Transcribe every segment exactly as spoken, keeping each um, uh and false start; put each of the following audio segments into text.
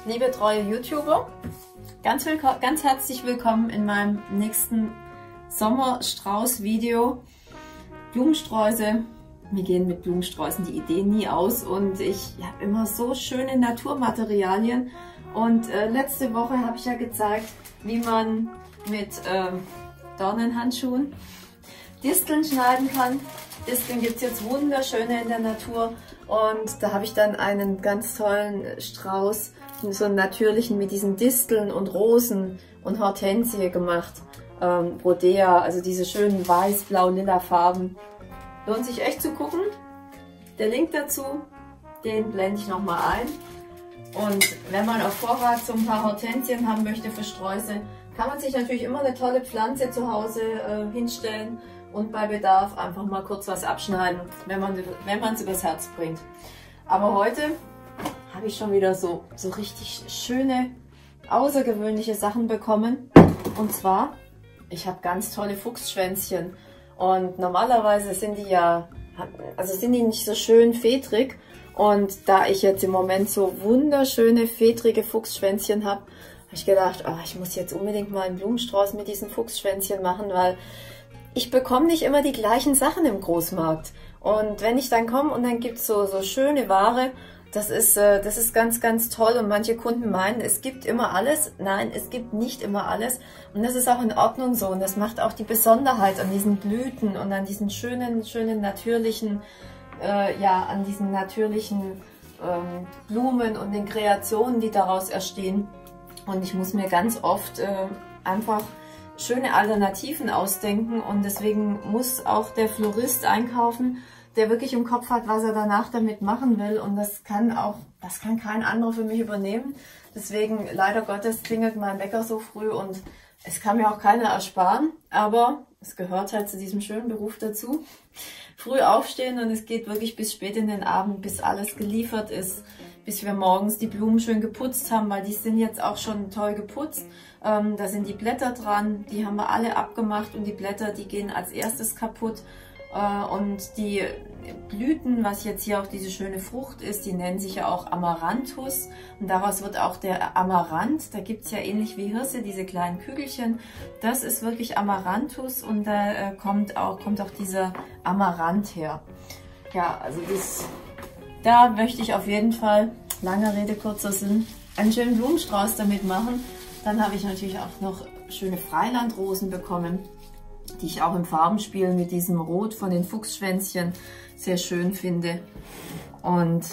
liebe treue YouTuber, ganz, ganz herzlich willkommen in meinem nächsten Sommerstrauß-Video. Blumensträuße, mir gehen mit Blumensträußen die Ideen nie aus und ich habe immer so schöne Naturmaterialien. Und äh, letzte Woche habe ich ja gezeigt, wie man mit ähm, Dornenhandschuhen Disteln schneiden kann. Disteln gibt es jetzt wunderschöne in der Natur und da habe ich dann einen ganz tollen Strauß, so einen natürlichen mit diesen Disteln und Rosen und Hortensie gemacht. Ähm, Rhodea, also diese schönen weiß, blau, lila Farben. Lohnt sich echt zu gucken. Der Link dazu, den blende ich nochmal ein. Und wenn man auf Vorrat so ein paar Hortensien haben möchte für Sträuße, kann man sich natürlich immer eine tolle Pflanze zu Hause äh, hinstellen und bei Bedarf einfach mal kurz was abschneiden, wenn man wenn man es übers Herz bringt. Aber heute habe ich schon wieder so, so richtig schöne, außergewöhnliche Sachen bekommen. Und zwar, ich habe ganz tolle Fuchsschwänzchen. Und normalerweise sind die ja, also sind die nicht so schön fedrig. Und da ich jetzt im Moment so wunderschöne, fedrige Fuchsschwänzchen habe, habe ich gedacht, oh, ich muss jetzt unbedingt mal einen Blumenstrauß mit diesen Fuchsschwänzchen machen, weil ich bekomme nicht immer die gleichen Sachen im Großmarkt. Und wenn ich dann komme und dann gibt es so, so schöne Ware, das ist, äh, das ist ganz, ganz toll. Und manche Kunden meinen, es gibt immer alles. Nein, es gibt nicht immer alles. Und das ist auch in Ordnung so. Und das macht auch die Besonderheit an diesen Blüten und an diesen schönen, schönen natürlichen, äh, ja, an diesen natürlichen ähm, Blumen und den Kreationen, die daraus entstehen. Und ich muss mir ganz oft äh, einfach schöne Alternativen ausdenken und deswegen muss auch der Florist einkaufen, der wirklich im Kopf hat, was er danach damit machen will, und das kann auch, das kann kein anderer für mich übernehmen. Deswegen, leider Gottes, klingelt mein Wecker so früh und es kann mir auch keiner ersparen, aber es gehört halt zu diesem schönen Beruf dazu. Früh aufstehen und es geht wirklich bis spät in den Abend, bis alles geliefert ist, bis wir morgens die Blumen schön geputzt haben, weil die sind jetzt auch schon toll geputzt. Ähm, da sind die Blätter dran, die haben wir alle abgemacht und die Blätter, die gehen als erstes kaputt. Äh, und die Blüten, was jetzt hier auch diese schöne Frucht ist, die nennen sich ja auch Amaranthus. Und daraus wird auch der Amaranth, da gibt es ja ähnlich wie Hirse diese kleinen Kügelchen. Das ist wirklich Amaranthus und da äh, kommt, auch, kommt auch dieser Amaranth her. Ja, also das... Da möchte ich auf jeden Fall, lange Rede, kurzer Sinn, einen schönen Blumenstrauß damit machen. Dann habe ich natürlich auch noch schöne Freilandrosen bekommen, die ich auch im Farbenspiel mit diesem Rot von den Fuchsschwänzchen sehr schön finde. Und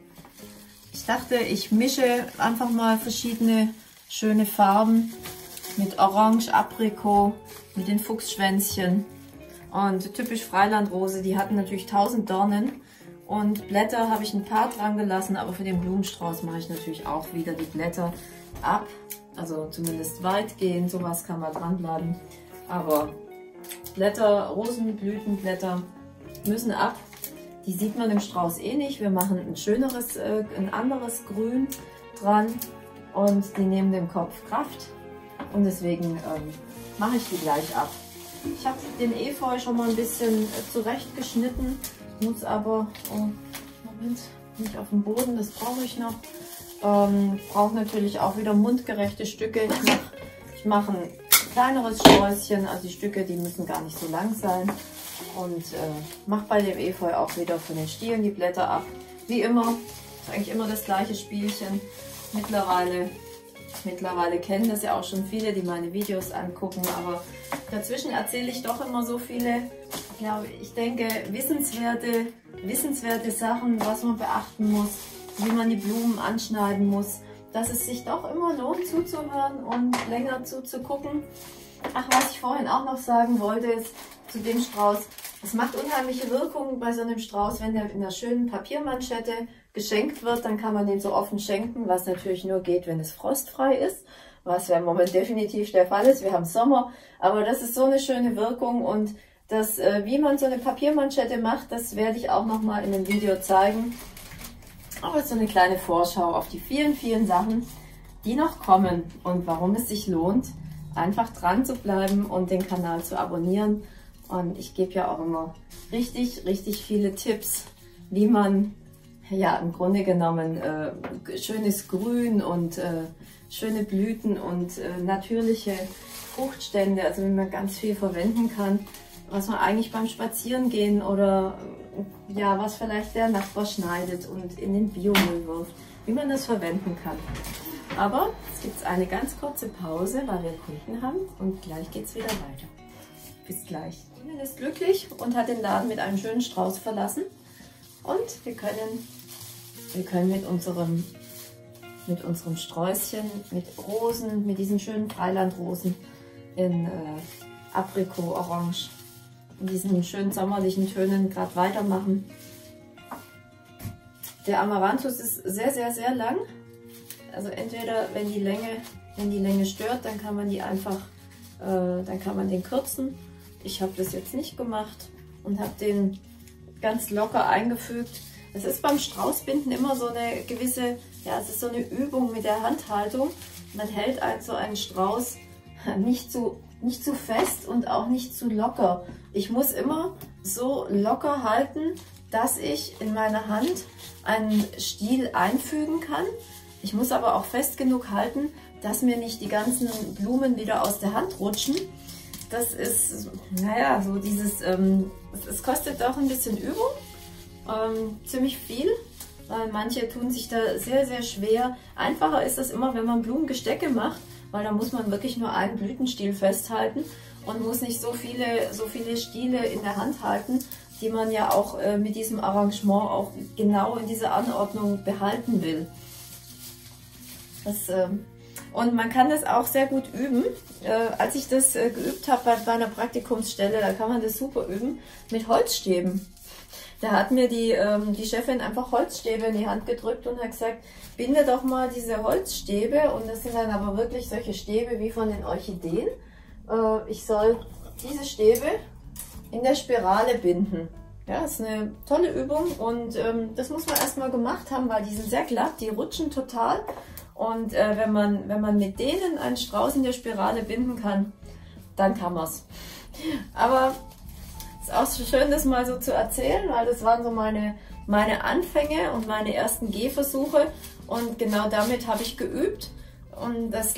ich dachte, ich mische einfach mal verschiedene schöne Farben mit Orange, Aprikot, mit den Fuchsschwänzchen. Und typisch Freilandrose, die hatten natürlich tausend Dornen. Und Blätter habe ich ein paar dran gelassen, aber für den Blumenstrauß mache ich natürlich auch wieder die Blätter ab. Also zumindest weitgehend, sowas kann man dranbleiben. Aber Blätter, Rosenblütenblätter müssen ab. Die sieht man im Strauß eh nicht. Wir machen ein schöneres, äh, ein anderes Grün dran und die nehmen dem Kopf Kraft. Und deswegen ähm, mache ich die gleich ab. Ich habe den Efeu schon mal ein bisschen äh, zurechtgeschnitten. Muss aber, oh, Moment, nicht auf dem Boden, das brauche ich noch. Ähm, brauche natürlich auch wieder mundgerechte Stücke. Ich mache ich mach ein kleineres Sträußchen, also die Stücke, die müssen gar nicht so lang sein. Und äh, mache bei dem Efeu auch wieder von den Stielen die Blätter ab. Wie immer, ist eigentlich immer das gleiche Spielchen. Mittlerweile, mittlerweile kennen das ja auch schon viele, die meine Videos angucken, aber dazwischen erzähle ich doch immer so viele, ja, ich denke, wissenswerte, wissenswerte Sachen, was man beachten muss, wie man die Blumen anschneiden muss, dass es sich doch immer lohnt zuzuhören und länger zuzugucken. Ach, was ich vorhin auch noch sagen wollte, ist zu dem Strauß, es macht unheimliche Wirkung bei so einem Strauß, wenn der in einer schönen Papiermanschette geschenkt wird, dann kann man den so offen schenken, was natürlich nur geht, wenn es frostfrei ist, was ja im Moment definitiv der Fall ist. Wir haben Sommer, aber das ist so eine schöne Wirkung und das, äh, wie man so eine Papiermanschette macht, das werde ich auch noch mal in einem Video zeigen. Aber so eine kleine Vorschau auf die vielen, vielen Sachen, die noch kommen und warum es sich lohnt, einfach dran zu bleiben und den Kanal zu abonnieren. Und ich gebe ja auch immer richtig, richtig viele Tipps, wie man ja, im Grunde genommen äh, schönes Grün und äh, schöne Blüten und äh, natürliche Fruchtstände, also wie man ganz viel verwenden kann, was man eigentlich beim Spazierengehen oder ja, was vielleicht der Nachbar schneidet und in den Biomüll wirft, wie man das verwenden kann. Aber jetzt gibt es eine ganz kurze Pause, weil wir Kunden haben und gleich geht es wieder weiter. Bis gleich. Ihnen ist glücklich und hat den Laden mit einem schönen Strauß verlassen und wir können, wir können mit unserem mit unserem Sträußchen, mit Rosen, mit diesen schönen Freilandrosen in äh, Aprikot, Orange, in diesen schönen sommerlichen Tönen gerade weitermachen. Der Amaranthus ist sehr, sehr, sehr lang. Also entweder, wenn die Länge, wenn die Länge stört, dann kann man die einfach, äh, dann kann man den kürzen. Ich habe das jetzt nicht gemacht und habe den ganz locker eingefügt. Es ist beim Straußbinden immer so eine gewisse, ja, es ist so eine Übung mit der Handhaltung. Man hält also einen Strauß nicht zu, nicht zu fest und auch nicht zu locker. Ich muss immer so locker halten, dass ich in meiner Hand einen Stiel einfügen kann. Ich muss aber auch fest genug halten, dass mir nicht die ganzen Blumen wieder aus der Hand rutschen. Das ist, naja, so dieses, ähm, es kostet auch ein bisschen Übung. Ähm, ziemlich viel, weil manche tun sich da sehr, sehr schwer. Einfacher ist das immer, wenn man Blumengestecke macht, weil da muss man wirklich nur einen Blütenstiel festhalten und muss nicht so viele, so viele Stiele in der Hand halten, die man ja auch äh, mit diesem Arrangement auch genau in dieser Anordnung behalten will. Das, äh, und man kann das auch sehr gut üben. Äh, als ich das äh, geübt habe bei, bei einer Praktikumsstelle, da kann man das super üben mit Holzstäben. Da hat mir die, ähm, die Chefin einfach Holzstäbe in die Hand gedrückt und hat gesagt, binde doch mal diese Holzstäbe, und das sind dann aber wirklich solche Stäbe wie von den Orchideen. Äh, ich soll diese Stäbe in der Spirale binden. Ja, das ist eine tolle Übung und ähm, das muss man erstmal gemacht haben, weil die sind sehr glatt, die rutschen total. Und äh, wenn man, wenn man mit denen einen Strauß in der Spirale binden kann, dann kann man es. Aber es ist auch so schön, das mal so zu erzählen, weil das waren so meine, meine Anfänge und meine ersten Gehversuche. Und genau damit habe ich geübt. Und das,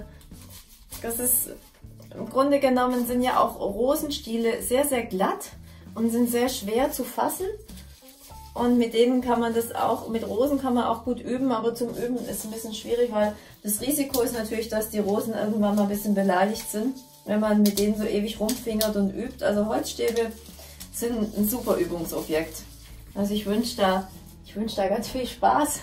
das ist, im Grunde genommen sind ja auch Rosenstiele sehr, sehr glatt und sind sehr schwer zu fassen. Und mit denen kann man das auch, mit Rosen kann man auch gut üben, aber zum Üben ist es ein bisschen schwierig, weil das Risiko ist natürlich, dass die Rosen irgendwann mal ein bisschen beleidigt sind, wenn man mit denen so ewig rumfingert und übt. Also Holzstäbe sind ein super Übungsobjekt. Also ich wünsche da, ich wünsche da ganz viel Spaß.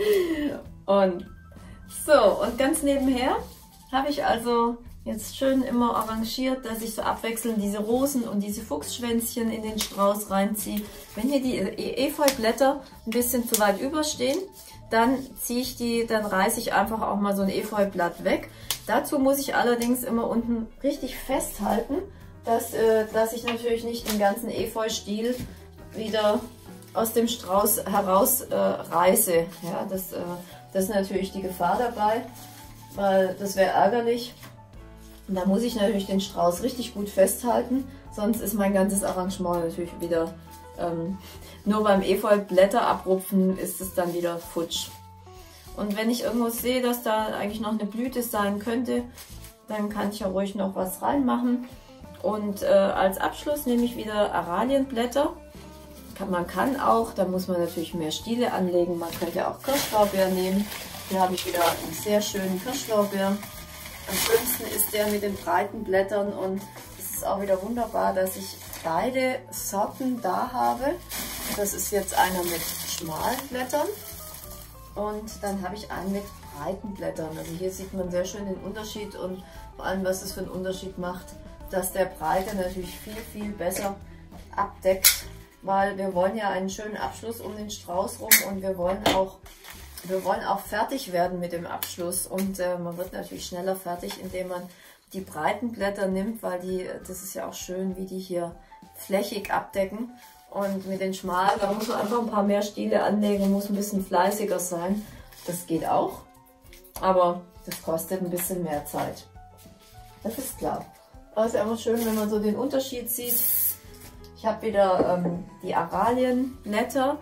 Und so, und ganz nebenher habe ich also jetzt schön immer arrangiert, dass ich so abwechselnd diese Rosen und diese Fuchsschwänzchen in den Strauß reinziehe. Wenn hier die Efeublätter ein bisschen zu weit überstehen, dann ziehe ich die, dann reiße ich einfach auch mal so ein Efeublatt weg. Dazu muss ich allerdings immer unten richtig festhalten, dass, äh, dass ich natürlich nicht den ganzen Efeustiel wieder aus dem Strauß heraus äh, reiße. Ja, das, äh, das ist natürlich die Gefahr dabei, weil das wäre ärgerlich. Und da muss ich natürlich den Strauß richtig gut festhalten, sonst ist mein ganzes Arrangement natürlich wieder, ähm, nur beim Efeublätter abrupfen ist es dann wieder futsch. Und wenn ich irgendwo sehe, dass da eigentlich noch eine Blüte sein könnte, dann kann ich ja ruhig noch was reinmachen. Und äh, als Abschluss nehme ich wieder Aralienblätter. Kann, man kann auch, da muss man natürlich mehr Stiele anlegen, man könnte auch Kirschlorbeer nehmen. Hier habe ich wieder einen sehr schönen Kirschlorbeer. Am schönsten ist der mit den breiten Blättern und es ist auch wieder wunderbar, dass ich beide Sorten da habe. Das ist jetzt einer mit schmalen Blättern und dann habe ich einen mit breiten Blättern. Also hier sieht man sehr schön den Unterschied und vor allem, was es für einen Unterschied macht, dass der breite natürlich viel, viel besser abdeckt, weil wir wollen ja einen schönen Abschluss um den Strauß rum und wir wollen auch Wir wollen auch fertig werden mit dem Abschluss und äh, man wird natürlich schneller fertig, indem man die breiten Blätter nimmt, weil die, das ist ja auch schön, wie die hier flächig abdecken. Und mit den schmalen, da muss man einfach ein paar mehr Stiele anlegen, muss ein bisschen fleißiger sein. Das geht auch, aber das kostet ein bisschen mehr Zeit. Das ist klar. Aber es ist immer schön, wenn man so den Unterschied sieht. Ich habe wieder ähm, die Aralienblätter.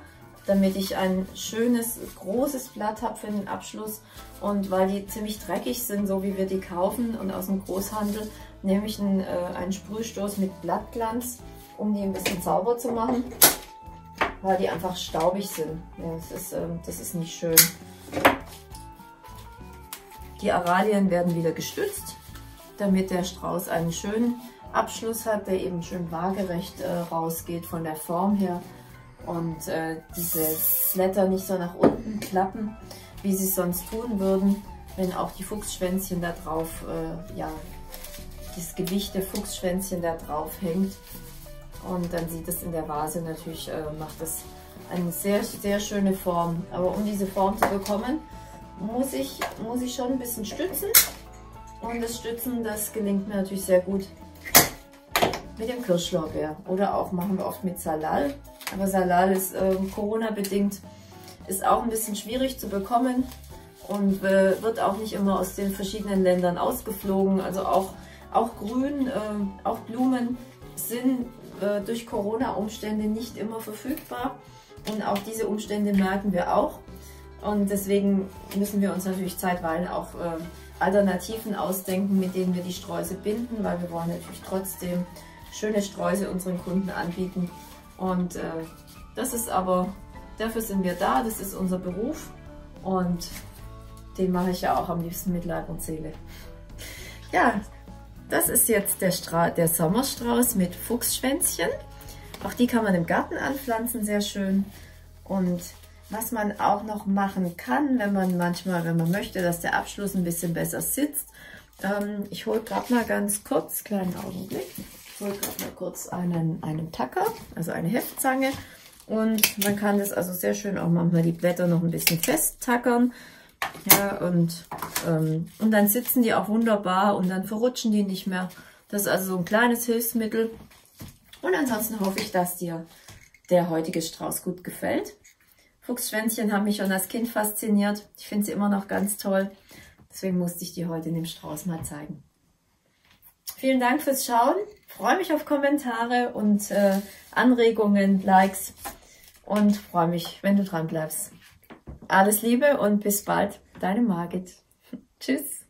damit ich ein schönes, großes Blatt habe für den Abschluss. Und weil die ziemlich dreckig sind, so wie wir die kaufen und aus dem Großhandel, nehme ich einen, äh, einen Sprühstoß mit Blattglanz, um die ein bisschen sauber zu machen, weil die einfach staubig sind. Ja, das ist, äh, das ist nicht schön. Die Aralien werden wieder gestützt, damit der Strauß einen schönen Abschluss hat, der eben schön waagerecht äh, rausgeht von der Form her. Und äh, diese Blätter nicht so nach unten klappen, wie sie es sonst tun würden, wenn auch die Fuchsschwänzchen da drauf, äh, ja, das Gewicht der Fuchsschwänzchen da drauf hängt. Und dann sieht es in der Vase natürlich, äh, macht das eine sehr, sehr schöne Form. Aber um diese Form zu bekommen, muss ich, muss ich schon ein bisschen stützen. Und das Stützen, das gelingt mir natürlich sehr gut mit dem Kirschlorbeer. Oder auch machen wir oft mit Salal. Aber Salal ist äh, Corona-bedingt, ist auch ein bisschen schwierig zu bekommen und äh, wird auch nicht immer aus den verschiedenen Ländern ausgeflogen. Also auch, auch Grün, äh, auch Blumen sind äh, durch Corona-Umstände nicht immer verfügbar. Und auch diese Umstände merken wir auch. Und deswegen müssen wir uns natürlich zeitweilig auch äh, Alternativen ausdenken, mit denen wir die Sträuße binden, weil wir wollen natürlich trotzdem schöne Sträuße unseren Kunden anbieten. Und äh, das ist aber, dafür sind wir da, das ist unser Beruf und den mache ich ja auch am liebsten mit Leib und Seele. Ja, das ist jetzt der, Stra der Sommerstrauß mit Fuchsschwänzchen. Auch die kann man im Garten anpflanzen, sehr schön. Und was man auch noch machen kann, wenn man manchmal, wenn man möchte, dass der Abschluss ein bisschen besser sitzt. Ähm, ich hole gerade mal ganz kurz, kleinen Augenblick. Ich hole gerade mal kurz einen, einen Tacker, also eine Heftzange. Und man kann das also sehr schön auch manchmal die Blätter noch ein bisschen festtackern. Ja, und, ähm, und dann sitzen die auch wunderbar und dann verrutschen die nicht mehr. Das ist also so ein kleines Hilfsmittel. Und ansonsten hoffe ich, dass dir der heutige Strauß gut gefällt. Fuchsschwänzchen haben mich schon als Kind fasziniert. Ich finde sie immer noch ganz toll. Deswegen musste ich die heute in dem Strauß mal zeigen. Vielen Dank fürs Schauen. Ich freue mich auf Kommentare und äh, Anregungen, Likes und freue mich, wenn du dran bleibst. Alles Liebe und bis bald, deine Margit. Tschüss.